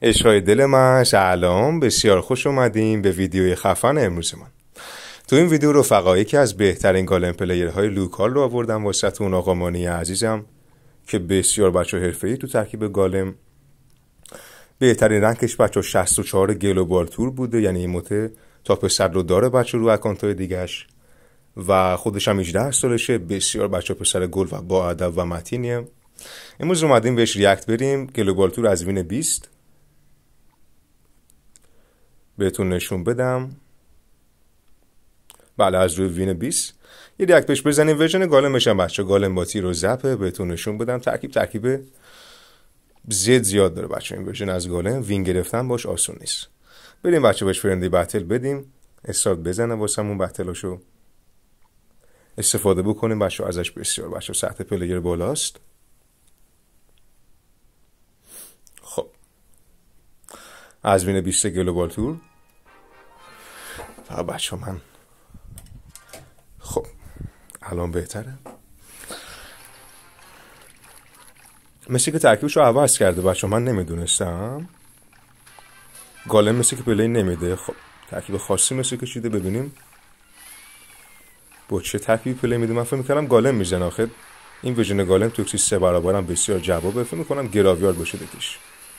عشقای دل من، سلام، بسیار خوش اومدیم به ویدیوی خفن امروز من. تو این ویدیو رفقا یکی از بهترین گالم پلیرهای لوکال رو آوردم واسهتون، آقا مانی عزیزم که بسیار بچه حرفه‌ای تو ترکیب گالم. بهترین رنکش بچه 64 گلوبال تور بوده، یعنی این مته تاپ 100 رو داره بچه رو اکانت‌های دیگه‌اش و خودش هم 18 سالشه. بسیار بچه پسر گل و با ادب و متینیه. امروز اومدیم بهش ریاکت بریم. گلوبال تور از وین 20 بهتون نشون بدم. بله از روی وین 20 یه ریاکت بهش بزنیم. ورژن گالمش هم بچه گالم با تیر و زپه. بهتون نشون بدم ترکیب زیاد داره بچه. این ورژن از گالم وین گرفتن باش آسون نیست. بریم بچه بهش فرندی بتل بدیم، استارت بزنه واسمون بتلاشو استفاده بکنیم بچه. ازش بسیار بچه سطح پلیر بالاست. خب از وین 20 گلوبال تور و بچه من خب الان بهتره. مثل که ترکیبش رو عوض کرده بچه، من نمیدونستم. گالم مثل که پلی نمیده. خب ترکیب خاصی مثل که چیده، ببینیم با چه ترکیبی پلی میده. من فکر میکردم گالم میزنه. آخر این ورژن گالم توکسی 3 برابر هم بسیار جوابه. فکر میکنم گراویار باشه دکش.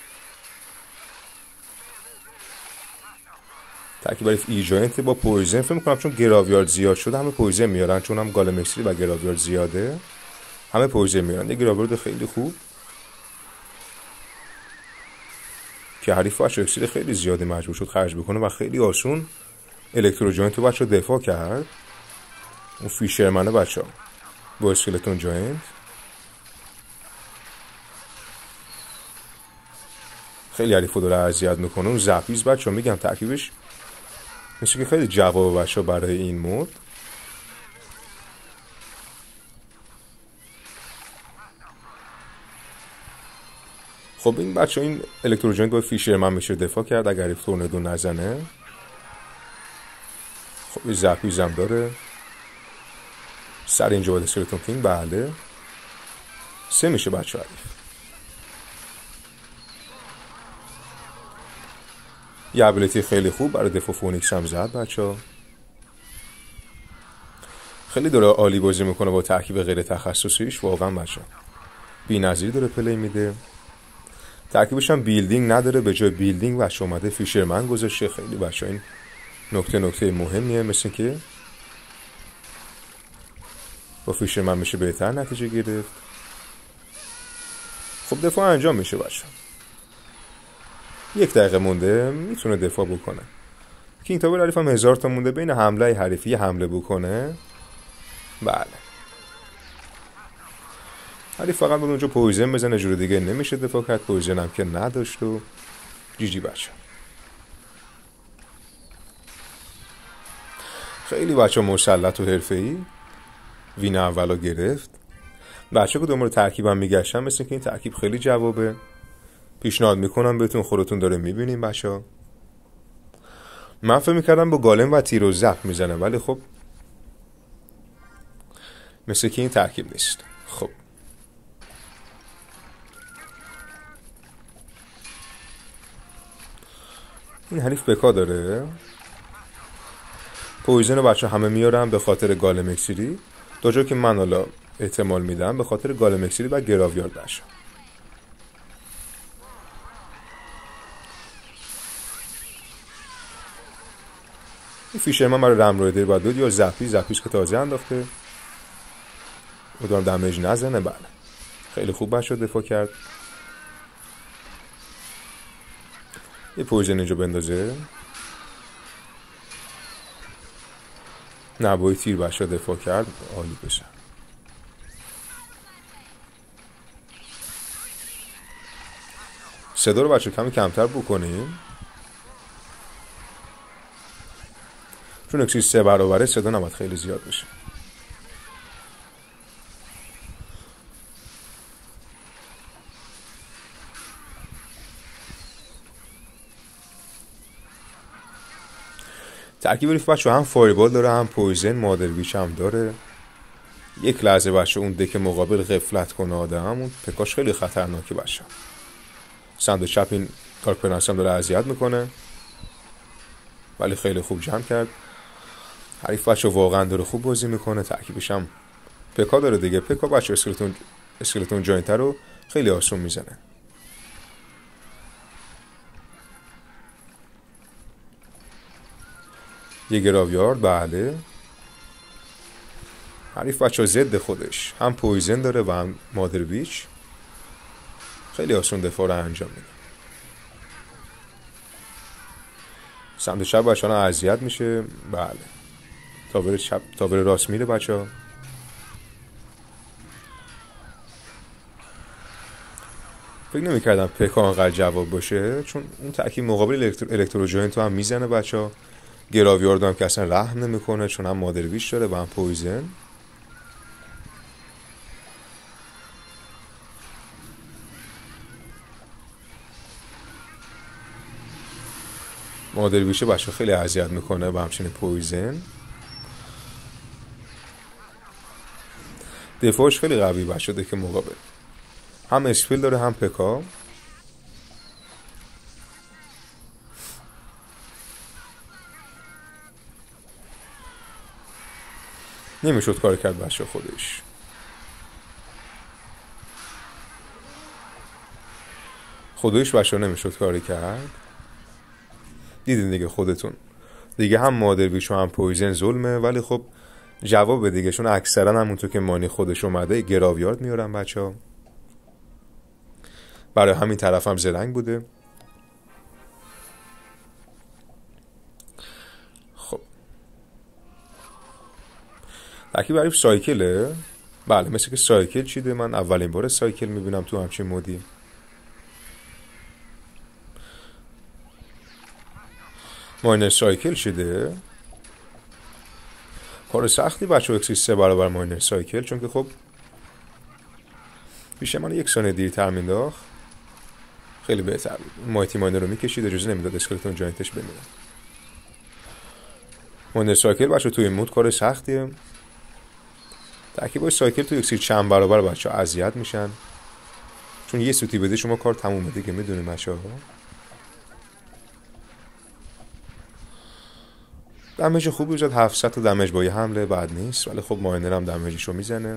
ترکیب برای ای جاینت با پویزن. فکر میکنم چون گراویار زیاد شده همه پویزن میارن، چون هم گالم اکسری و گراویار زیاده همه پویزن میارن. یه گراویار خیلی خوب که حریف بچه اکسری خیلی زیاده مجبور شد خرج بکنه و خیلی آسون الکترو جاینت رو بچه دفاع کرد. اون فیشرمنه بچه با اسکلتون جاینت خیلی حریف رو داره اذیت میکنه. اون زپیز بچه میگم ترکیبش مثل که خیلی جواب بچه برای این مود. خب این بچه این الکترو جاینت با فیشرمن میشه دفاع کرد اگر حریف تورنادو نزنه. خب این زپیز هم داره سر اینجا باید اسکلتون کینگ. بله 3 میشه بچه حریف. یه ابیلیتی خیلی خوب برای دفاع فونیکس هم زد بچه. خیلی داره عالی بازی میکنه با ترکیب غیر تخصصیش. واقعا بچه بی نظیر داره پلی میده. ترکیبش هم بیلدینگ نداره، به جای بیلدینگ بچه اومده فیشرمن گذاشته. خیلی بچه این نکته مهمیه. مثل که با فیشرمن میشه بهتر نتیجه گرفت. خب دفاع انجام میشه بچه. 1 دقیقه مونده میتونه دفاع بکنه. کینگ تاور حریف هم 1000 تا مونده. بین حمله حریفی حمله بکنه. بله حریف فقط بود اونجا پویزن بزنه، جور دیگه نمیشه دفاع کرد. پویزن هم که نداشت و جی بچه. خیلی بچه مسلط و حرفه‌ای وین اولو گرفت. بچه که دنبال ترکیبم میگشتم مثل که این ترکیب خیلی جوابه. پیشنهاد میکنم بهتون، خودتون داره میبینیم بچه. من فکر میکردم با گالم و تیر و زپ میزنه ولی خب مثل که این ترکیب نیست. خب این حریف بکا داره. پویزن بچه همه میارم به خاطر گالم اکسری. تا جا که من حالا احتمال میدم به خاطر گالم اکسری و گراویار داشت. این فیشرمن برای رمرویدر باید دود یا زپیز که تازه انداخته ادام دمیج نزنه. بله خیلی خوب بچه دفاع کرد. یه پویزن اینجا بندازه. نبایی تیر بچه دفاع کرد. عالی بشه. صدا رو بچه کمی کمتر بکنیم چون اکسی 3 برابره صدا نباید خیلی زیاد بشه. ترکیب ریف بچه هم فایربال داره هم پویزن مادر ویچ هم داره. یک لحظه بچه اون دک مقابل غفلت کنه آدم، اون پکاش خیلی خطرناکه بچه. سمت چپ این کارپرنس هم داره اذیت میکنه، ولی خیلی خوب جمع کرد. حریف بچه واقعا داره خوب بازی میکنه. ترکیبش هم پکا داره دیگه. پکا بچه اسکلتون جاینتر رو خیلی آسون میزنه. یه گراویارد. بله، حریف بچه ضد خودش هم پویزن داره و هم مادر ویچ. خیلی آسون دفاع رو انجام میده. سمت چپ بچه ها اذیت میشه. بله، تاور راست میره بچه ها. فکر نمی‌کردم پکا انقدر جواب باشه، چون اون ترکیب مقابل الکترو جاینت هم میزنه بچه ها. گراویارد هم که اصلا رحم نمیکنه، چون هم مادر ویچ داره و هم پویزن. مادر ویچ بچه خیلی اذیت میکنه و همچنین پویزن. دفاعش خیلی قوی بچه ده که مقابل هم اسپیل داره هم پکا. نمیشد کار کرد بچه خودش بچه نمیشد کاری کرد. دیدین دیگه خودتون دیگه، هم مادر ویچ و هم پویزن ظلمه، ولی خب جواب دیگه، چون اکثرا همونطور که مانی خودش اومده گراویارد میارن بچه ها. برای همین طرف هم زرنگ بوده. خب ترکیب حریف سایکله. بله، مثل که سایکل چیده. من اولین بار سایکل میبینم تو همچین مودی. ماینر سایکل شده. کار سختی بچه ها اکسیس 3 برابر ماینر سایکل، چون که خب پیش من 1 ثانیه دیرتر مینداخت خیلی بهتر بود. مایتی ماینر رو میکشید، اجازه نمیداد اسکلتون جاینتش بمیره. ماینر سایکل بچه توی این مود کار سختیه. ترکیبای سایکل تو اکسیر چند برابر بچه ها اذیت میشن، چون یه سوتی بده شما کار تمومه دیگه. میدونیم بچه ها دمیج خوبی وجد 700 تا دمیج با یه حمله بد نیست، ولی خب ماینر هم دمیجشو میزنه.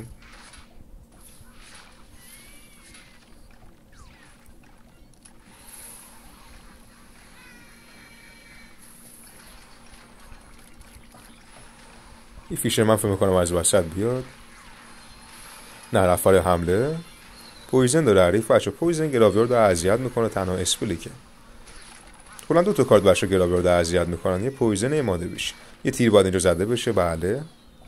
این فیشر من فکر میکنم از وسط بیاد. نه، رفت حمله. پویزن داره حریف بچه. پویزن گراویارد رو اذیت میکنه، تنها اسپلی که کلا 2 تا کارت بچه گراویارد رو اذیت میکنن، یه پویزن یه ماده بیش. یه تیر باید اینجا زده بشه. بله،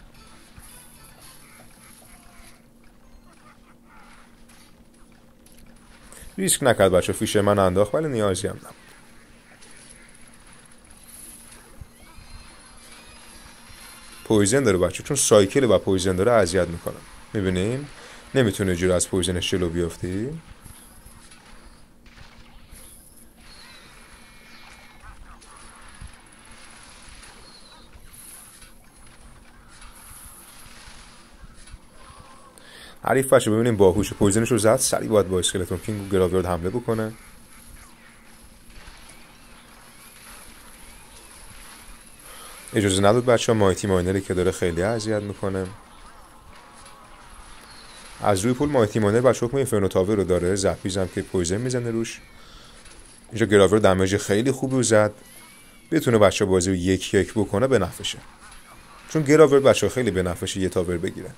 ریسک نکرد بچه. فیشر من انداخت، ولی نیازی هم نبود. پویزن داره بچه، چون سایکل و پویزن داره اذیت میکنه. میبینیم نمیتونه جور از پویزنش جلو بیافتی. حریف بچه ببینیم باهوش. پویزنش رو زد، سریع باید با اسکلتون کینگ و گراویارد حمله بکنه. اجازه نداد بچه ها. مایتی ماینری که داره خیلی اذیت میکنه. از روی پول مایتی ماینر بچه حکم اینفرنو تاور رو داره. زپیز هم که پویزن میزنه روش. اینجا گراویارد دمیج خیلی خوبی رو زد. بتونه بچه بازی رو 1-1 بکنه به نفعشه، چون گراویارد بچه خیلی به نفعشه یه تاور بگیره.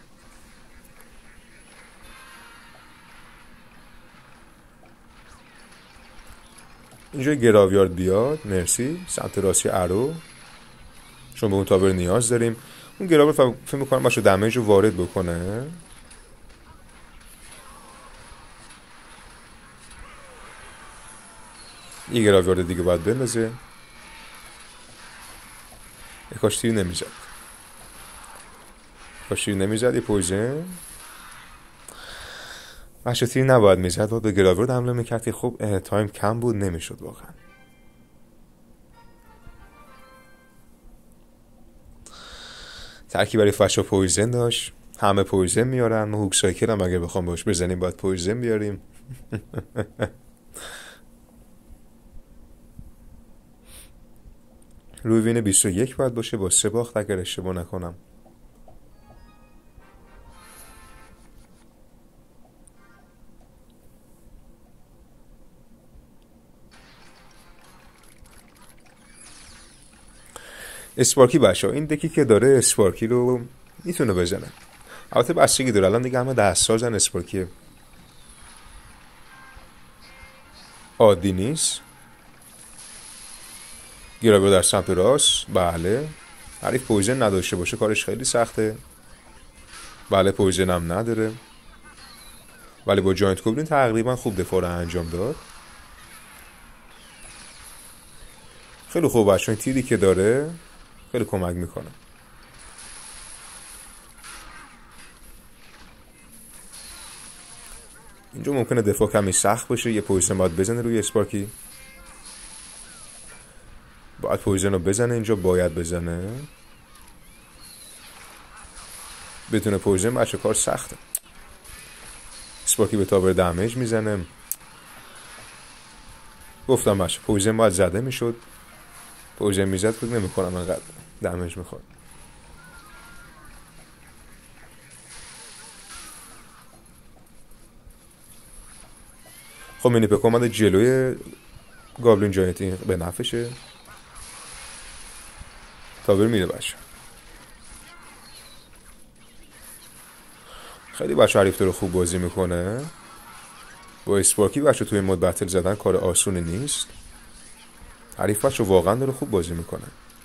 اینجا گراویارد بیاد. مرسی. سمت راستی ارو، چون به اون تاور نیاز داریم. اون گراویارد فکر میکنم بچه دمیج رو وارد بکنه. یه گراویارد دیگه باید بندازه. کاش تیر نمیزد. یه پویزن بچه تیر نباید میزد، باید به گراویارد حمله میکرد که خب تایم کم بود، نمیشد واقعا. ترکیب برای فشا پویزن داشت. همه پویزن میارن. ما هوک سایکل هم اگه بخوام باش بزنیم باید پویزن بیاریم. روی وین 21 باید باشه با 3 باخت اگر اشتباه نکنم. اسپارکی بچه‌ها این دکی که داره اسپارکی رو میتونه بزنه. البته بستگی داره، الان دیگه همه دستسازن. اسپارکی عادی نیست. گراویور در سمت راست. بله حریف پویزن نداشته باشه کارش خیلی سخته. بله پویزن هم نداره، ولی با جاینت گوبلین تقریبا خوب دفاع رو انجام داد. خیلی خوب بچه‌ها، این تیری که داره خیلی کمک میکنه. اینجا ممکنه دفاع کمی سخت باشه. یه پویزن باید بزنه روی اسپارکی. باید پویزن رو بزنه اینجا، باید بزنه. بدون پویزن بچه کار سخته. اسپارکی به تاور دمیج میزنه. گفتم بچه پویزن باید زده میشد. پویزن میزد فکر نمیکنم انقدر دمیج میخواد. خب مینی پک اومده جلوی گابلین جاینتی به نفشه. تاور میره بچه. خیلی بچه حریف رو خوب بازی میکنه. با اسپارکی بچه توی مود بتل زدن کار آسونی نیست. حریف بچه واقعا داره خوب بازی میکنه.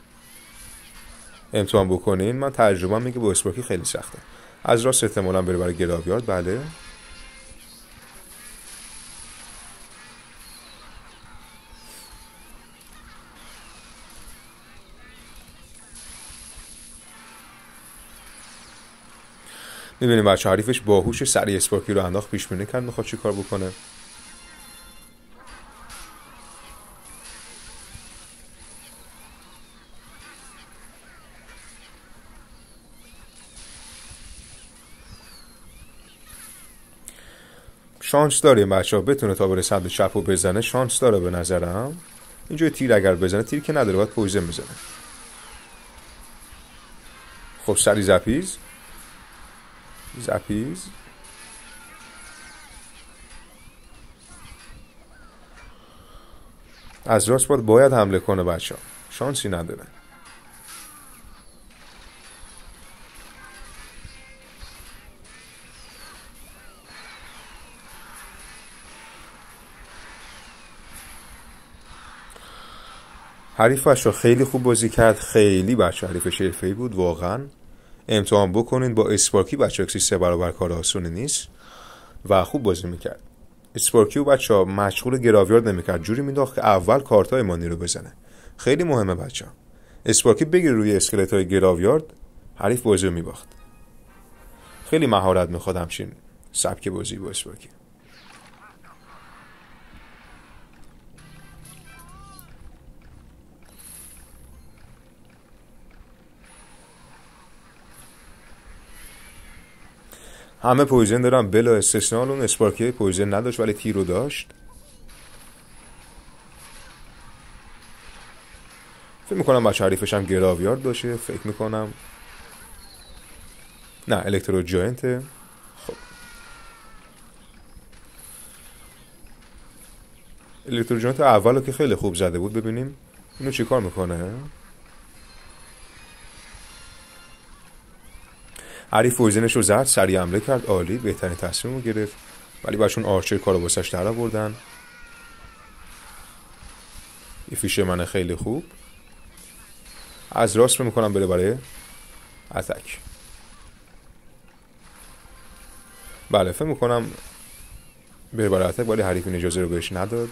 امتحان بکنین. من تجربه میگه با اسپارکی خیلی سخته. از راست احتمالاً بره برای گراویارد. بله میبینیم بچه حریفش باهوش سریع اسپارکی رو انداخت، پیش بینی کرد میخواد چی کار بکنه. شانس داریم بچه ها بتونه تا بره سمت چپ رو بزنه. شانس داره به نظرم. اینجا تیر اگر بزنه، تیر که نداره باید پویزن بزنه. خب سری زپیز از راست باید حمله کنه بچه ها. شانسی نداره. حریف بچه خیلی خوب بازی کرد. خیلی بچه حریفش حرفه‌ای بود واقعا. امتحان بکنین با اسپارکی بچه اکسی 3 برابر کار آسونی نیست و خوب بازی میکرد. اسپارکی و بچه ها مشغول گراویارد نمیکرد، جوری میداخت که اول کارتای مانی رو بزنه. خیلی مهمه بچه ها. اسپارکی بگیره روی اسکلت های گراویارد، حریف بازی رو میباخت. خیلی مهارت میخواد همچین سبک بازی با اسپارکی. همه پویزن دارن بلا استثناء. اون اسپارکی پویزن نداشت ولی تیر رو داشت. فکر میکنم بچه حریفش هم گراویارد باشه. فکر میکنم نه، الکترو جاینته. خب الکترو جاینت اولو که خیلی خوب زده بود. ببینیم اینو چی کار میکنه. حریف پویزنش رو زد، سریع حمله کرد. عالی، بهترین تصمیم رو گرفت. ولی بچون آرچر کارو واسش در آوردن. یه فیشرمن خیلی خوب. از راست میکنم بره برای اتک. بله فکر میکنم بره برای اتک، ولی حریف این اجازه رو بهش نداد.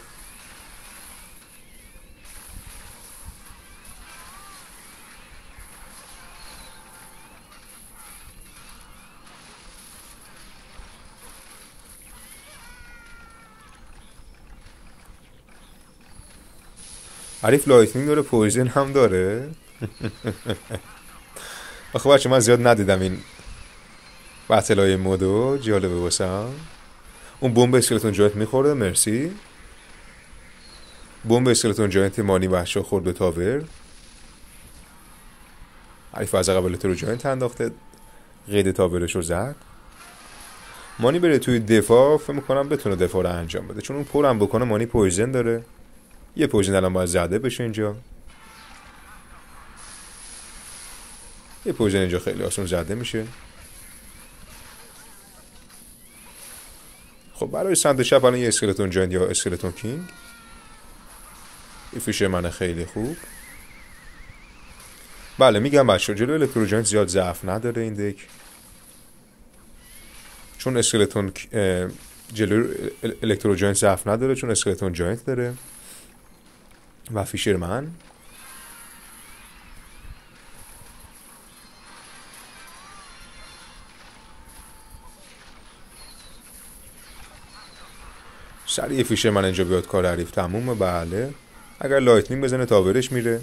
حریف لایتنینگ داره، پویزن هم داره. آخه بچه من زیاد ندیدم این بطلای مودو، جالبه واسم. اون بمب اسکلتون جاینت میخوره. مرسی. بمب اسکلتون جاینت مانی وحشا خورد به تاور. حریف از عقب الکترو جاینت انداخته، قید تاورش رو زد. مانی بره توی دفاع، فکر میکنم بتونه دفاع رو انجام بده، چون اون پر هم بکنه مانی پویزن داره. یه پویزن الان باید زده بشه اینجا. یه پویزن اینجا خیلی آسون زده میشه. خب برای سمت چپ الان یه اسکلتون جاینت یا اسکلتون کینگ. یه فیشرمن خیلی خوب. بله میگم بچه جلو الکترو جاینت زیاد ضعف نداره این دک، چون اسکلتون جلو الکترو جاینت ضعف نداره، چون اسکلتون جاینت داره و فیشرمن. سریع فیشرمن اینجا بیاد کار حریف تمومه. بله اگر لایتنینگ بزنه تاورش میره.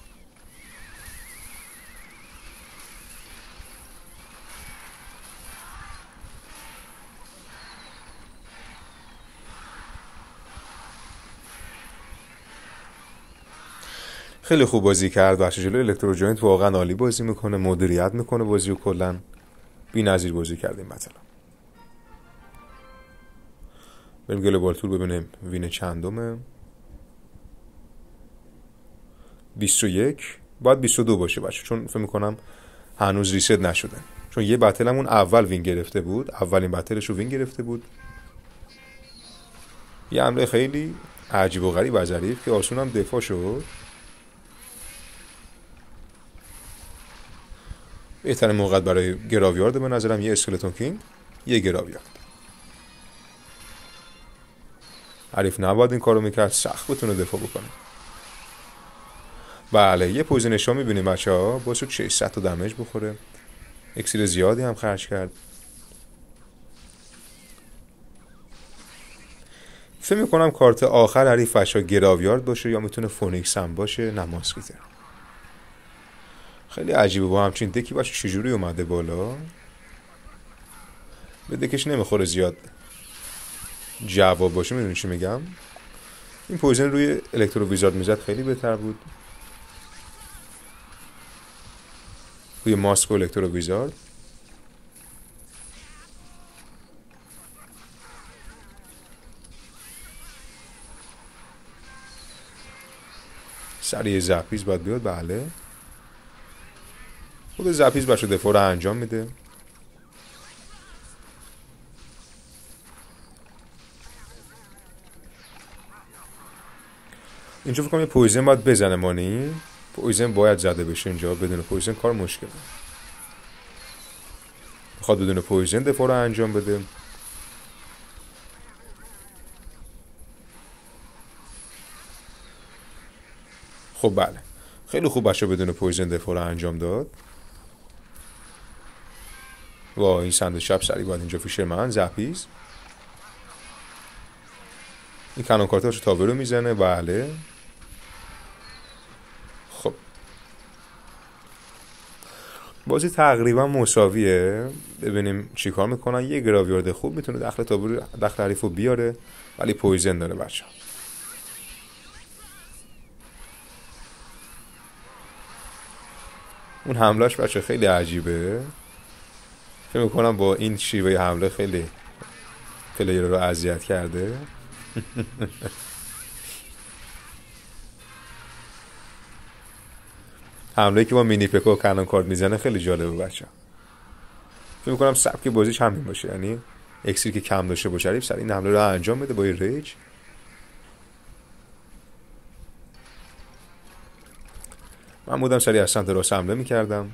خیلی خوب بازی کرد بچه جلو الکترو جاینت، واقعا عالی بازی میکنه، مدیریت میکنه بازی و کلا بی‌نظیر بازی کردیم. مثلا بریم گلوبال تور ببینیم وین چندمه. 21. باید 22 باشه بچه، چون فکر میکنم هنوز ریست نشده، چون یه بتلمون اول وین گرفته بود، اولین بتلش رو وین گرفته بود. یه حمله خیلی عجیب و غریب از حریف که آسون هم دفاع شد. بهترین موقع برای گراویارد به نظرم یه اسکلتون کینگ، یه گراویارد. حریف نباید این کارو میکرد، سخت بتونه دفاع بکنه. بله یه پوزیشنش رو میبینیم بچه ها، باعث شد 600 تا دمیج بخوره، اکسیر زیادی هم خرج کرد. فکر میکنم کارت آخر حریف بچه ها گراویارد باشه، یا میتونه فونیکس هم باشه، نه ماسکیتر. خیلی عجیبه با همچین دکی باشه چجوری اومده بالا. به دکش نمیخوره زیاد جواب باشه. میدونی چی میگم؟ این پویزن روی الکترو ویزارد میزد خیلی بهتر بود، روی ماسک و الکترو ویزارد. سریع زپیز باید بیاد. بله خود زپیز بچه دفاع رو انجام میده. اینجا فکر کنم یه پویزن باید بزنه مانی. پویزن باید زده بشه اینجا، بدون پویزن کار مشکله. میخواد بدون پویزن دفاع رو انجام بده. خب بله خیلی خوب بچه بدون پویزن دفاع رو انجام داد. وا این سند شب سریع باید اینجا فیشرمن زپیز. این کنون کارتاش تاور رو میزنه. بله خب بازی تقریبا مساویه. ببینیم چیکار میکنن. یه گراویارد خوب میتونه داخل تاور داخل حریف رو بیاره، ولی پویزن داره بچه. اون حملهش بچه خیلی عجیبه. فکر میکنم با این شیوه حمله خیلی پلیر رو اذیت کرده. حمله که با مینی پکو و کنون کارت میزنه خیلی جالبه بچه. فکر میکنم سبک بازیش همین باشه، یعنی اکسیر که کم داشته باشه حریف سر این حمله رو انجام بده با ریج. من بودم سریع از سمت راست حمله میکردم،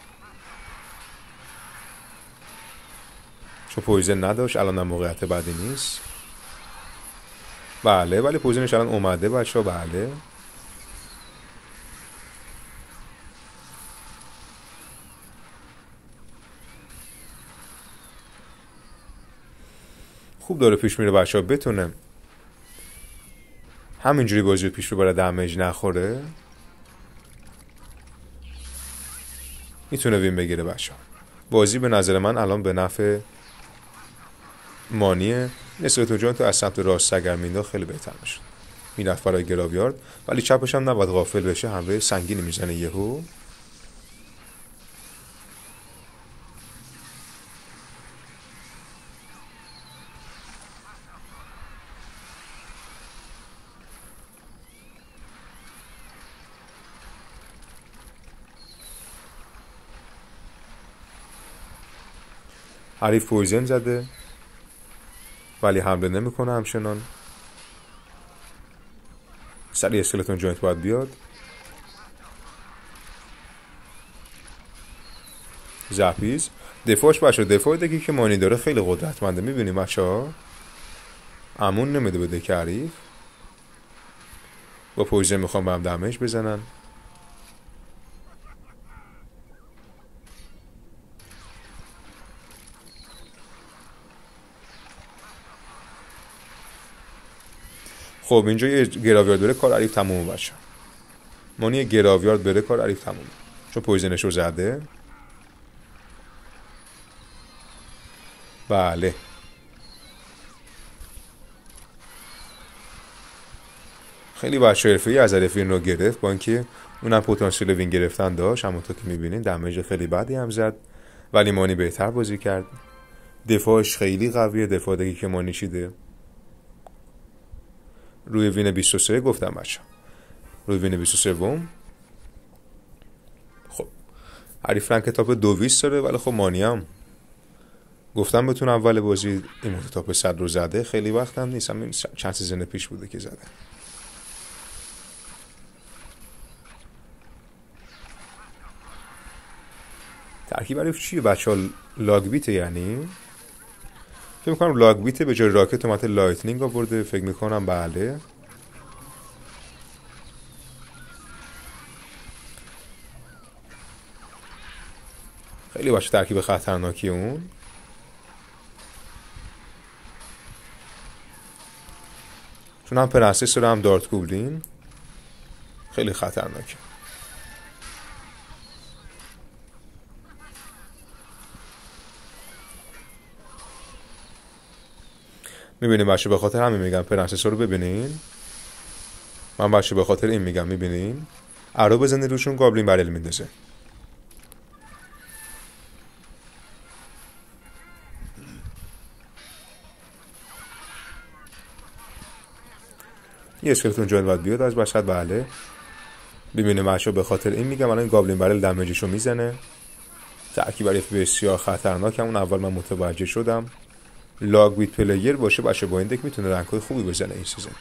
چون پویزن نداشت. الان هم موقعیت بعدی نیست. بله ولی پویزنش الان اومده بچه ها. بله خوب داره پیش میره بچه ها. بتونه همینجوری بازی رو پیش ببره، دمیج نخوره، میتونه وین بگیره بچه ها. بازی به نظر من الان به نفع مانیه. نسبت جان تو از سمت راست اگر مینداخت خیلی بهتر میشد، میرفت برای گراویارد، ولی چپش هم نباید غافل بشه، حمله سنگینی میزنه یهو. حریف پویزن زده ولی حمله نمیکنه همچنان. سریع اسکلتون جوینت باید بیاد. زپیز دفاعش بچه، دفاع دکی که مانی داره خیلی قدرتمنده. میبینیم بچه ها امون نمیده به دک حریف. با پویزن میخوام به هم دمیج بزنن. خب اینجا یه گراویارد بره کار حریف تمومه بچه. مانی یه گراویارد بره کار حریف تمومه چون پویزنشو زده. بله خیلی بچه حرفه‌ای از حریف این رو گرفت با اینکه اونم پتانسیل وین گرفتن داشت. همونطور که میبینین دمیج خیلی بدی هم زد ولی مانی بهتر بازی کرد. دفاعش خیلی قویه. دفاع دیگه که مانی چیده روی وین 23 گفتم بچه، روی وین 23. خب حریف رنک تاپ 220 داره ولی خب مانی هم گفتم بتون اول بازی این تاپ 100 رو زده. خیلی وقت هم نیست، همین چند سیزن پیش بوده که زده. ترکیب حریف چیه بچه ها؟ لاگ بیته، یعنی فکر میکنم لاگ بیته. به جای راکت اومده لایتنینگ آورده فکر میکنم. بله خیلی بچه ترکیب خطرناکی اون. چون هم پرنسس رو هم دارت گوبلین خیلی خطرناکه. میبینیم بچه به خاطر همین میگم پرنسس رو ببینین. من بچه به خاطر این میگم میبینین ارو بزنید روشون گابلین برل میندازه. یه اسکلتون جوین باید بیاد از بشد. بله ببینیم بچه به خاطر این میگم الان گابلین برل دمیجشو میزنه. ترکیب حریف بسیار خطرناک. همون اول من متوجه شدم. لاگ بیت پلیر باشه بچه با این دک میتونه رنگ‌های خوبی بزنه این سیزن،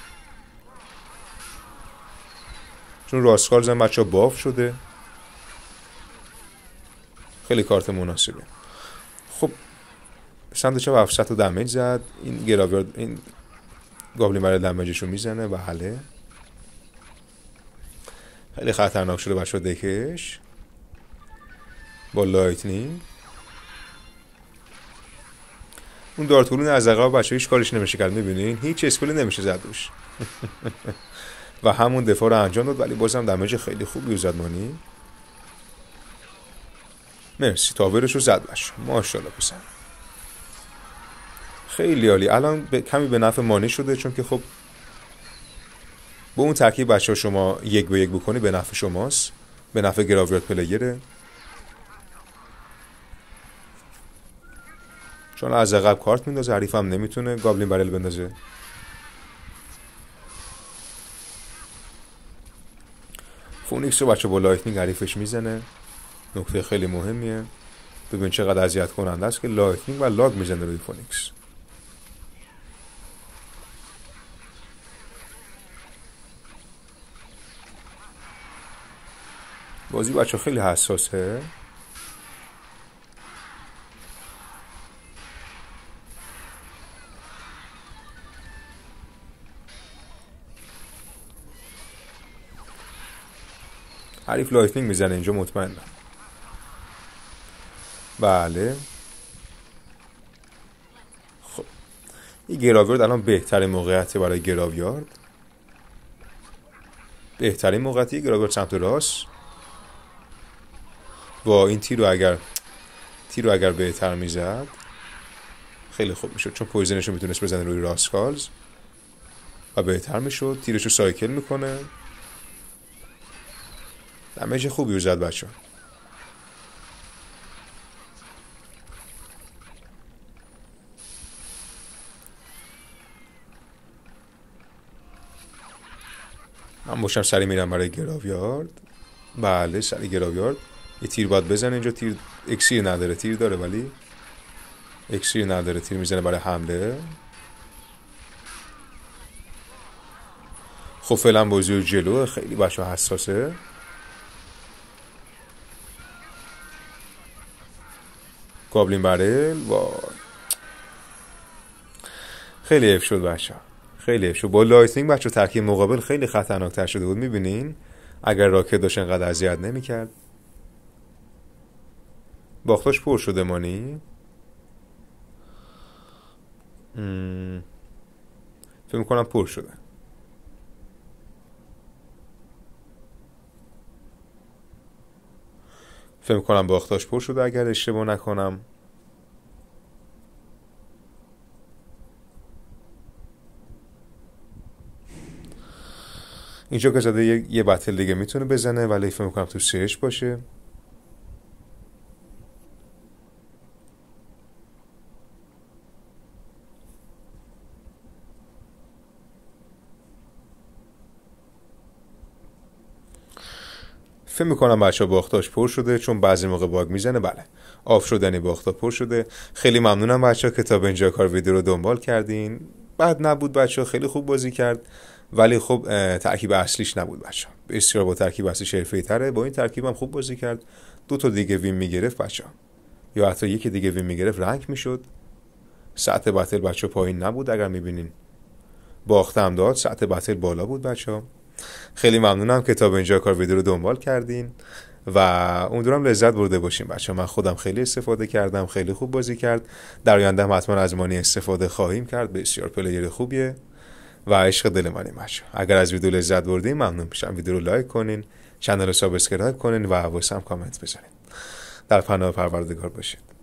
چون راسکارز هم بچه باف شده. خیلی کارت مناسبه. خب سمت چه 700 تا دمیج زد. این گراویارد این گابلین برای دمیجشو میزنه. بله خیلی خطرناک شده بچه دکش با لایتنینگ. اون دارتولون از عقب بچه هیچ کارش نمیشه کرد. میبینین هیچ اسکلی نمیشه زد روش و همون دفاع رو انجام داد ولی بازم دمیج خیلی خوبی زد مانی. مرسی تاورش رو زد بچه. ماشاءالله پسر خیلی عالی. الان کمی به نفع مانی شده چون که خب با اون ترکیب بچه ها شما 1 به 1 بکنی به نفع شماست، به نفع گراویارد پلیره. چون از عقب کارت میندازه حریف هم نمیتونه گابلین برل بندازه. فونیکس رو بچه با لایتنینگ حریفش میزنه. نکته خیلی مهمیه. ببین چقدر اذیت کننده است که لایتنینگ و لاگ میزنه روی فونیکس. بازی بچه خیلی حساسه. حریف لایتنینگ میزنه اینجا مطمئنم. بله خب این گراویارد الان بهترین موقعیته برای گراویارد. بهترین موقعیتی گراویارد سمت راست. با این تیر رو اگر بهتر میزد خیلی خوب میشد چون پویزنشو میتونست بزنه روی راسکالز و بهتر میشد. تیرشو سایکل میکنه. دمیج خوبی رو زد بچه. من باشم سری میرم برای گراویارد. بله سری گراویارد. یه تیر باید بزنه اینجا. تیر اکسیر نداره، تیر داره ولی اکسیر نداره، تیر میزنه برای حمله. خب فعلا بازی جلو، خیلی بچه حساسه. گابلین برل، وای خیلی اف شد بچه، خیلی اف شد. با لایتنینگ بچه ترکیب مقابل خیلی خطرناکتر شده بود. میبینین اگر راکت داشت انقدر اذیت نمیکرد. باختاش پر شده مانی. فکر میکنم پر شده. فکر میکنم باختاش پر شده اگر اشتباه نکنم. اینجا که زده یه بتل دیگه میتونه بزنه، ولی فکر میکنم تو سهش باشه. فکر میکنم بچه باختاش پر شده، چون بعضی موقع باگ میزنه. بله آف شدنی باختا پر شده. خیلی ممنونم بچه که تا به اینجا کار ویدیو رو دنبال کردین. بد نبود بچه، خیلی خوب بازی کرد، ولی خب ترکیب اصلیش نبود بچه. بسیار با ترکیب اصلیش حرفه‌ای تره. با این ترکیب هم خوب بازی کرد. 2 تا دیگه وین میگرفت بچه، یا حتی یکی دیگه وین میگرفت رنگ میشد. سطح بتل بچه پایین نبود. اگر میبینین باختم داد، سطح بتل بالا بود بچه. خیلی ممنونم که تا به اینجا کار ویدیو رو دنبال کردین و امیدوارم لذت برده باشین بچه. من خودم خیلی استفاده کردم، خیلی خوب بازی کرد. در آینده هم حتما از مانی استفاده خواهیم کرد. بسیار پلیر خوبیه و عشق دل منی بچه. اگر از ویدیو لذت بردین ممنون میشم ویدیو رو لایک کنین، چنل رو سابسکرایب کنین و واسم کامنت بذارین. در پناه پروردگار باشید.